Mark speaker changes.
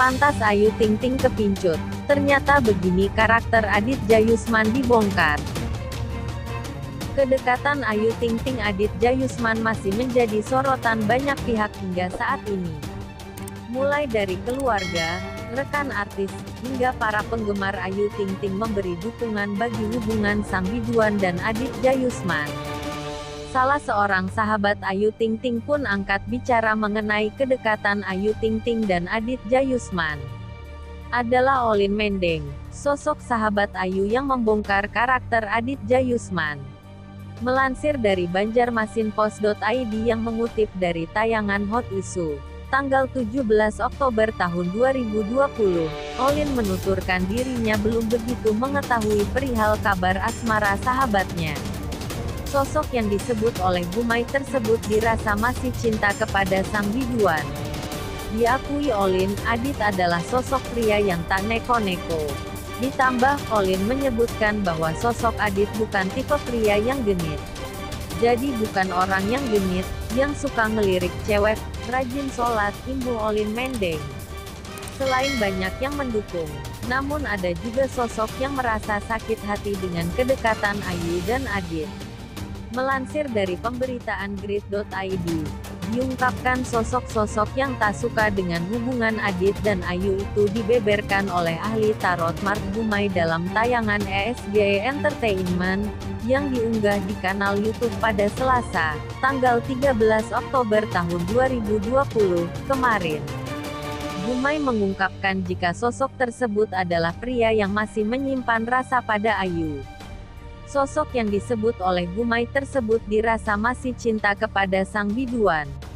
Speaker 1: Lantas Ayu Ting Ting kepincut. Ternyata begini karakter Aditya Yusman dibongkar. Kedekatan Ayu Ting Ting Aditya Yusman masih menjadi sorotan banyak pihak hingga saat ini. Mulai dari keluarga, rekan artis, hingga para penggemar Ayu Ting Ting memberi dukungan bagi hubungan sang biduan dan Aditya Yusman. Salah seorang sahabat Ayu Ting Ting pun angkat bicara mengenai kedekatan Ayu Ting Ting dan Aditya Yusman. Adalah Olin Mendeng, sosok sahabat Ayu yang membongkar karakter Aditya Yusman. Melansir dari banjarmasinpost.id yang mengutip dari tayangan Hot Issue, tanggal 17 Oktober tahun 2020, Olin menuturkan dirinya belum begitu mengetahui perihal kabar asmara sahabatnya. Sosok yang disebut oleh Gumai tersebut dirasa masih cinta kepada sang biduan. Diakui Olin, Adit adalah sosok pria yang tak neko-neko. Ditambah, Olin menyebutkan bahwa sosok Adit bukan tipe pria yang genit. Jadi bukan orang yang genit, yang suka ngelirik cewek, rajin sholat, imbuh Olin Mendeng. Selain banyak yang mendukung, namun ada juga sosok yang merasa sakit hati dengan kedekatan Ayu dan Adit. Melansir dari pemberitaan grid.id, diungkapkan sosok-sosok yang tak suka dengan hubungan Adit dan Ayu itu dibeberkan oleh ahli tarot Mark Gumai dalam tayangan ESG Entertainment, yang diunggah di kanal YouTube pada Selasa, tanggal 13 Oktober tahun 2020, kemarin. Gumai mengungkapkan jika sosok tersebut adalah pria yang masih menyimpan rasa pada Ayu. Sosok yang disebut oleh Gumai tersebut dirasa masih cinta kepada sang biduan.